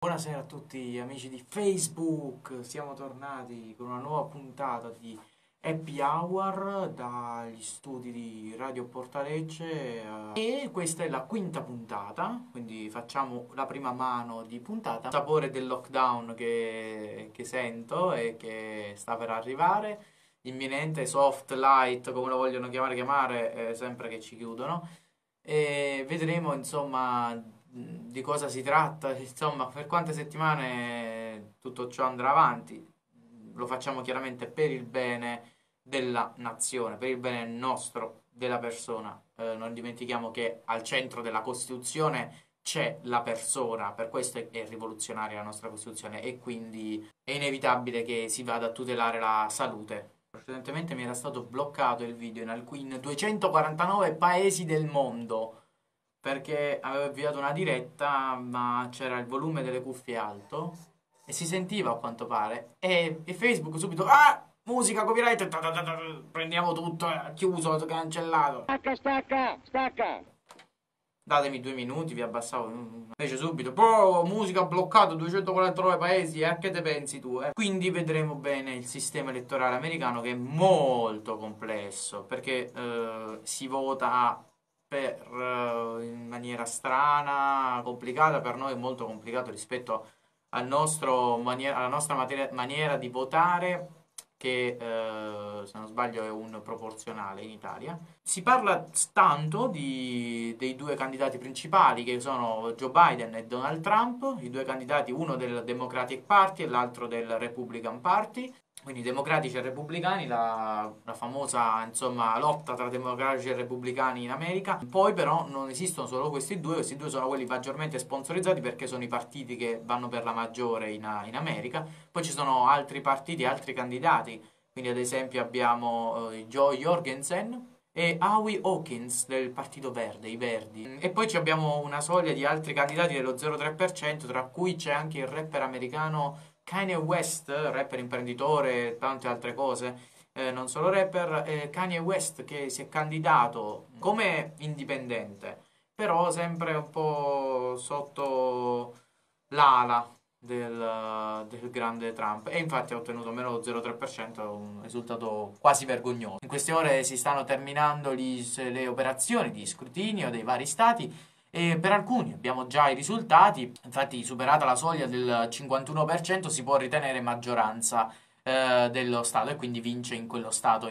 Buonasera a tutti amici di Facebook, siamo tornati con una nuova puntata di Happy Hour dagli studi di Radio Portalegge e questa è la quinta puntata, quindi facciamo la prima mano di puntata. Il sapore del lockdown che sento e che sta per arrivare, imminente, soft, light, come lo vogliono chiamare, sempre che ci chiudono. E vedremo insomma di cosa si tratta, insomma per quante settimane tutto ciò andrà avanti. Lo facciamo chiaramente per il bene della nazione, per il bene nostro, della persona. Non dimentichiamo che al centro della Costituzione c'è la persona, per questo è rivoluzionaria la nostra Costituzione e quindi è inevitabile che si vada a tutelare la salute. Precedentemente mi era stato bloccato il video in 249 paesi del mondo perché avevo avviato una diretta ma c'era il volume delle cuffie alto e si sentiva a quanto pare e Facebook subito musica copyright prendiamo tutto, chiuso, cancellato. Stacca, stacca, stacca. Datemi 2 minuti, vi abbassavo. Invece subito, boh, musica bloccato, 249 paesi, a che te pensi tu? Quindi vedremo bene il sistema elettorale americano che è molto complesso, perché si vota in maniera strana, complicata, per noi è molto complicato rispetto alla nostra maniera di votare che se non sbaglio è un proporzionale in Italia. Si parla tanto dei due candidati principali che sono Joe Biden e Donald Trump, i due candidati, uno del Democratic Party e l'altro del Republican Party. Quindi democratici e repubblicani, la famosa insomma lotta tra democratici e repubblicani in America. Poi però non esistono solo questi due sono quelli maggiormente sponsorizzati perché sono i partiti che vanno per la maggiore in America. Poi ci sono altri partiti, altri candidati, quindi ad esempio abbiamo Joe Jorgensen e Howie Hawkins del Partito Verde, i Verdi. E poi abbiamo una soglia di altri candidati dello 0,3%, tra cui c'è anche il rapper americano Kanye West, rapper imprenditore e tante altre cose, non solo rapper, Kanye West che si è candidato come indipendente, però sempre un po' sotto l'ala del grande Trump e infatti ha ottenuto meno lo 0,3%, un risultato quasi vergognoso. In queste ore si stanno terminando le operazioni di scrutinio dei vari stati e per alcuni abbiamo già i risultati, infatti superata la soglia del 51% si può ritenere maggioranza dello Stato e quindi vince in quello Stato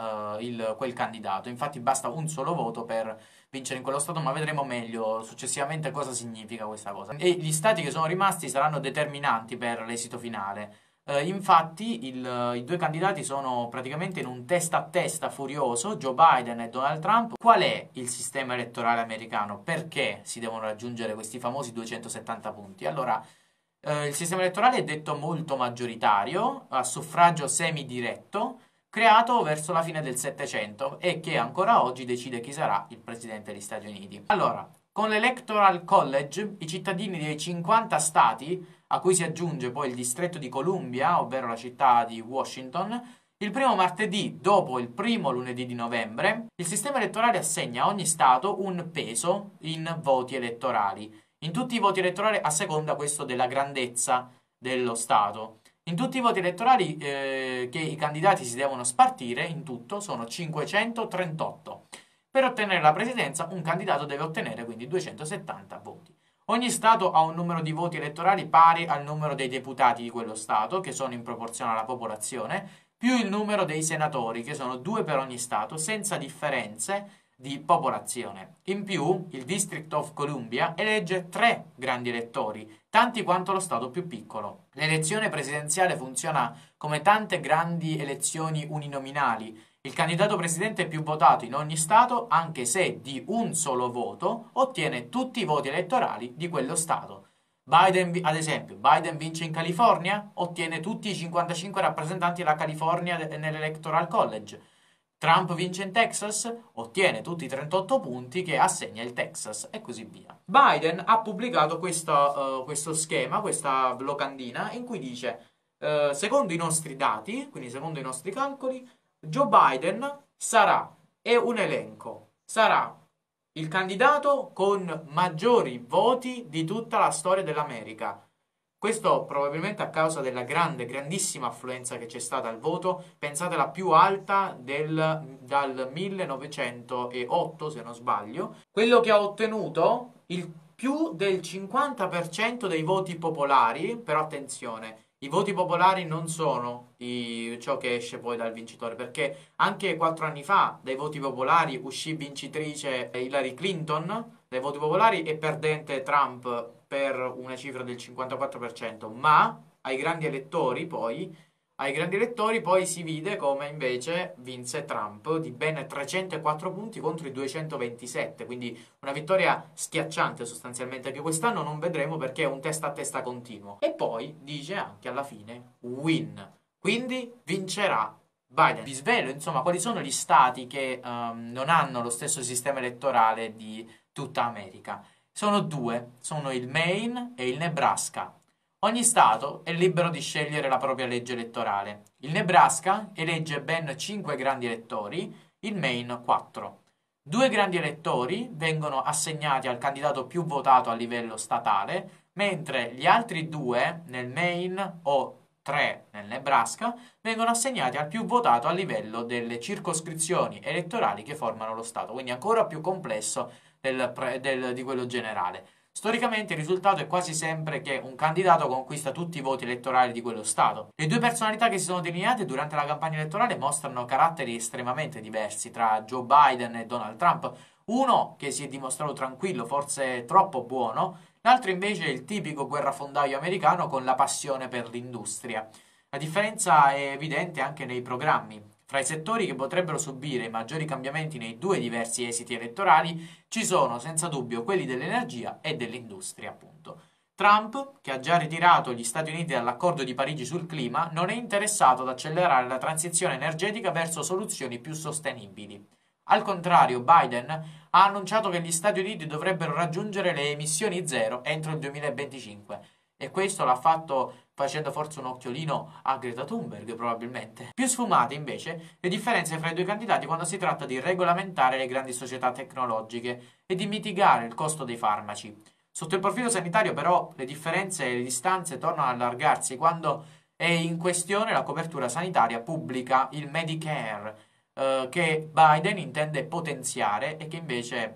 quel candidato. Infatti basta un solo voto per vincere in quello Stato, ma vedremo meglio successivamente cosa significa questa cosa. E gli Stati che sono rimasti saranno determinanti per l'esito finale. Infatti i due candidati sono praticamente in un testa a testa furioso, Joe Biden e Donald Trump. Qual è il sistema elettorale americano? Perché si devono raggiungere questi famosi 270 punti? Allora, il sistema elettorale è detto molto maggioritario, a suffragio semidiretto, creato verso la fine del Settecento e che ancora oggi decide chi sarà il presidente degli Stati Uniti. Allora, con l'Electoral College, i cittadini dei 50 stati a cui si aggiunge poi il distretto di Columbia, ovvero la città di Washington, il primo martedì dopo il primo lunedì di novembre, il sistema elettorale assegna a ogni Stato un peso in voti elettorali. In tutti i voti elettorali, a seconda questo della grandezza dello Stato. In tutti i voti elettorali che i candidati si devono spartire, in tutto sono 538. Per ottenere la presidenza, un candidato deve ottenere quindi 270 voti. Ogni Stato ha un numero di voti elettorali pari al numero dei deputati di quello Stato, che sono in proporzione alla popolazione, più il numero dei senatori, che sono 2 per ogni Stato, senza differenze di popolazione. In più, il District of Columbia elegge 3 grandi elettori, tanti quanto lo Stato più piccolo. L'elezione presidenziale funziona come tante grandi elezioni uninominali. Il candidato presidente più votato in ogni Stato, anche se di un solo voto, ottiene tutti i voti elettorali di quello Stato. Ad esempio, Biden vince in California, ottiene tutti i 55 rappresentanti della California nell'Electoral College. Trump vince in Texas, ottiene tutti i 38 punti che assegna il Texas e così via. Biden ha pubblicato questo schema, questa locandina, in cui dice, secondo i nostri dati, quindi secondo i nostri calcoli, Joe Biden è un elenco, sarà il candidato con maggiori voti di tutta la storia dell'America. Questo probabilmente a causa della grandissima affluenza che c'è stata al voto, pensate la più alta dal 1908, se non sbaglio. Quello che ha ottenuto il più del 50% dei voti popolari, però attenzione, i voti popolari non sono ciò che esce poi dal vincitore, perché anche 4 anni fa dai voti popolari uscì vincitrice Hillary Clinton dai voti popolari e perdente Trump per una cifra del 54%, ma ai grandi elettori poi si vide come invece vinse Trump di ben 304 punti contro i 227, quindi una vittoria schiacciante sostanzialmente, che quest'anno non vedremo perché è un testa a testa continuo. E poi dice anche alla fine win, quindi vincerà Biden. Vi svelo insomma quali sono gli stati che non hanno lo stesso sistema elettorale di tutta America. Sono due, sono il Maine e il Nebraska. Ogni stato è libero di scegliere la propria legge elettorale. Il Nebraska elegge ben 5 grandi elettori, il Maine 4. 2 grandi elettori vengono assegnati al candidato più votato a livello statale, mentre gli altri 2 nel Maine o 3 nel Nebraska vengono assegnati al più votato a livello delle circoscrizioni elettorali che formano lo stato, quindi ancora più complesso di quello generale. Storicamente il risultato è quasi sempre che un candidato conquista tutti i voti elettorali di quello stato. Le due personalità che si sono delineate durante la campagna elettorale mostrano caratteri estremamente diversi tra Joe Biden e Donald Trump. Uno che si è dimostrato tranquillo, forse troppo buono, l'altro invece è il tipico guerrafondaio americano con la passione per l'industria. La differenza è evidente anche nei programmi. Fra i settori che potrebbero subire i maggiori cambiamenti nei due diversi esiti elettorali ci sono senza dubbio quelli dell'energia e dell'industria, appunto. Trump, che ha già ritirato gli Stati Uniti dall'accordo di Parigi sul clima, non è interessato ad accelerare la transizione energetica verso soluzioni più sostenibili. Al contrario, Biden ha annunciato che gli Stati Uniti dovrebbero raggiungere le emissioni zero entro il 2025. E questo l'ha fatto facendo forse un occhiolino a Greta Thunberg, probabilmente. Più sfumate, invece, le differenze fra i due candidati quando si tratta di regolamentare le grandi società tecnologiche e di mitigare il costo dei farmaci. Sotto il profilo sanitario, però, le differenze e le distanze tornano ad allargarsi quando è in questione la copertura sanitaria pubblica, il Medicare, che Biden intende potenziare e che invece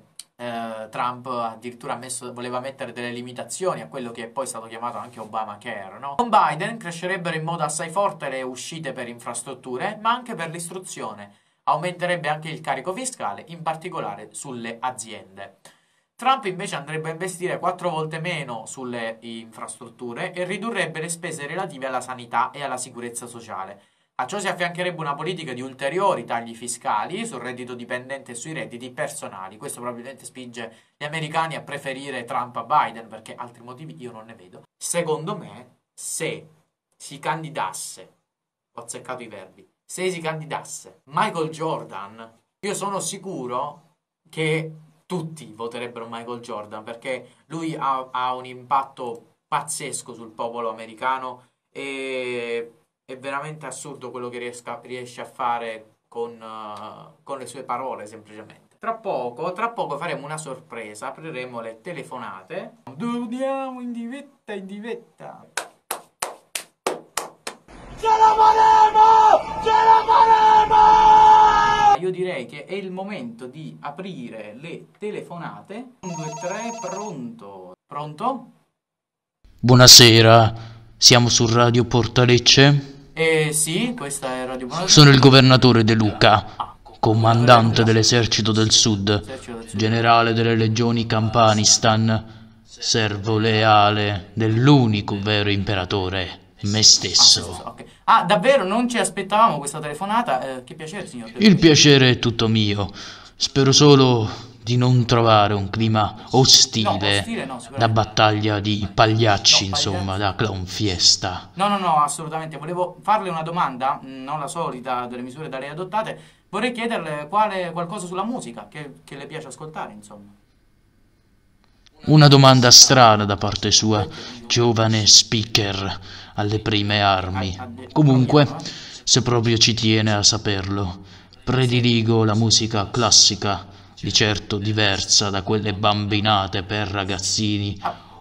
Trump addirittura voleva mettere delle limitazioni a quello che è poi stato chiamato anche Obamacare, no? Con Biden crescerebbero in modo assai forte le uscite per infrastrutture, ma anche per l'istruzione. Aumenterebbe anche il carico fiscale, in particolare sulle aziende. Trump invece andrebbe a investire 4 volte meno sulle infrastrutture e ridurrebbe le spese relative alla sanità e alla sicurezza sociale. A ciò si affiancherebbe una politica di ulteriori tagli fiscali sul reddito dipendente e sui redditi personali. Questo probabilmente spinge gli americani a preferire Trump a Biden, perché altri motivi io non ne vedo. Secondo me, se si candidasse, ho azzeccato i verbi, se si candidasse Michael Jordan, io sono sicuro che tutti voterebbero Michael Jordan, perché lui ha un impatto pazzesco sul popolo americano e è veramente assurdo quello che riesce a fare con le sue parole, semplicemente. Tra poco faremo una sorpresa, apriremo le telefonate. Andiamo in divetta, in divetta. Ce la faremo! Ce la faremo! Io direi che è il momento di aprire le telefonate. 1, 2, 3, pronto? Pronto? Buonasera, siamo su Radio Portalecce? Sì, questa è Radio Portalecce. Sono il governatore De Luca, comandante dell'esercito del Sud, generale delle legioni Campanistan, servo leale dell'unico vero imperatore, me stesso. Okay. Davvero? Non ci aspettavamo questa telefonata? Che piacere, signor. Il piacere è tutto mio. Spero solo di non trovare un clima ostile, da battaglia di pagliacci, insomma, da clown fiesta. No, assolutamente. Volevo farle una domanda, non la solita delle misure da lei adottate. Vorrei chiederle qualcosa sulla musica che le piace ascoltare, insomma. Una domanda strana da parte sua, giovane speaker alle prime armi. Comunque, se proprio ci tiene a saperlo, prediligo la musica classica, di certo diversa da quelle bambinate per ragazzini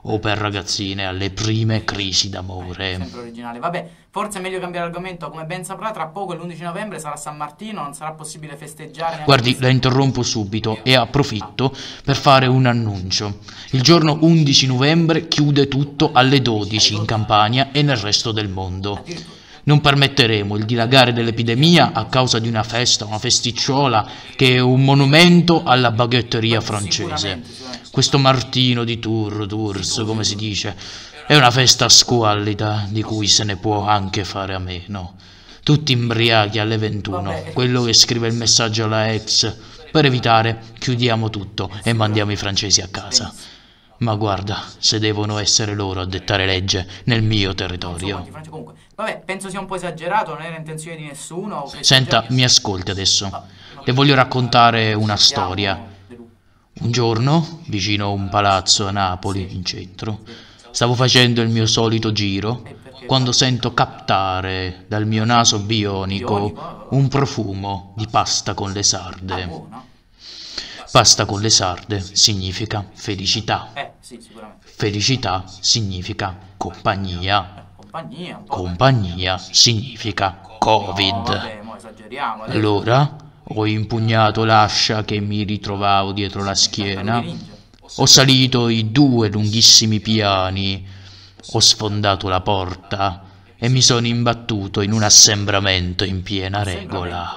o per ragazzine alle prime crisi d'amore. Sempre originale. Vabbè, forse è meglio cambiare argomento. Come ben saprà, tra poco, l'11 novembre, sarà San Martino, non sarà possibile festeggiare neanche Guardi, la interrompo subito e approfitto per fare un annuncio. Il giorno 11 novembre chiude tutto alle 12 in Campania e nel resto del mondo. addirittura. Non permetteremo il dilagare dell'epidemia a causa di una festa, una festicciola che è un monumento alla baghetteria francese. Sicuramente. Questo Martino di Tours, come si dice, è una festa squallida di cui se ne può anche fare a meno. Tutti imbriachi alle 21, Vabbè. quello che scrive il messaggio alla ex. Per evitare, chiudiamo tutto e mandiamo i francesi a casa. Ma guarda, se devono essere loro a dettare legge nel mio territorio. Comunque, vabbè, penso sia un po' esagerato, non era intenzione di nessuno. Senta, mi ascolti adesso. Le voglio raccontare una storia. Un giorno, vicino a un palazzo a Napoli, in centro, stavo facendo il mio solito giro quando sento captare dal mio naso bionico un profumo di pasta con le sarde. Buono. Pasta con le sarde significa felicità. Sì, sicuramente. Felicità significa compagnia. Compagnia, un po'. Compagnia significa Covid. Vabbè, mo esageriamo. Allora ho impugnato l'ascia che mi ritrovavo dietro la schiena, ho salito i 2 lunghissimi piani, ho sfondato la porta e mi sono imbattuto in un assembramento in piena regola.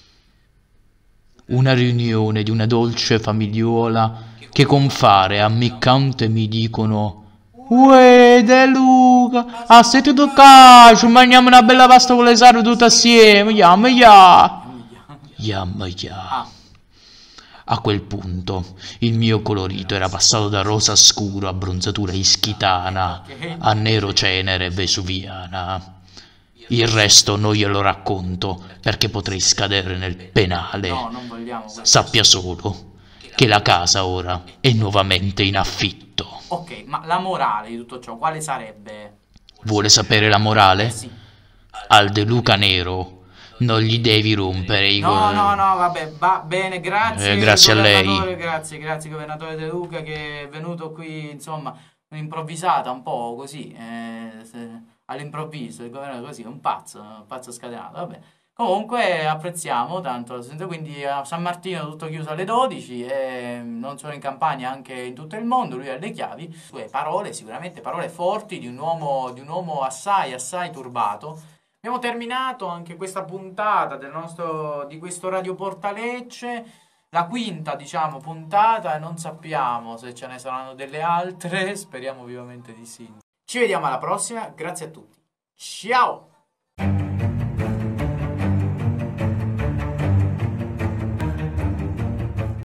Una riunione di una dolce famigliuola che con fare ammiccante mi dicono: Uè, De Luca, ha sentito calcio, mangiamo una bella pasta con le sarde tutte assieme, yam ya. A quel punto il mio colorito era passato da rosa scuro a bronzatura ischitana a nero cenere vesuviana. Il resto non glielo racconto perché potrei scadere nel penale. No, non vogliamo questo. Sappia solo che la casa ora è nuovamente in affitto. Ok, ma la morale di tutto ciò, quale sarebbe? Vuole sapere la morale? Sì. Al De Luca nero non gli devi rompere i No, vabbè, va bene, grazie. Grazie a lei. Grazie governatore De Luca che è venuto qui, insomma, improvvisata un po' così, all'improvviso, il governatore così, un pazzo scatenato, vabbè. Comunque apprezziamo tanto, quindi a San Martino tutto chiuso alle 12 e non solo in Campania, anche in tutto il mondo, lui ha le chiavi, sue parole, sicuramente parole forti di un uomo assai turbato. Abbiamo terminato anche questa puntata di questo Radio Portalecce, la quinta, diciamo, puntata, e non sappiamo se ce ne saranno delle altre, speriamo vivamente di sì. Ci vediamo alla prossima, grazie a tutti. Ciao!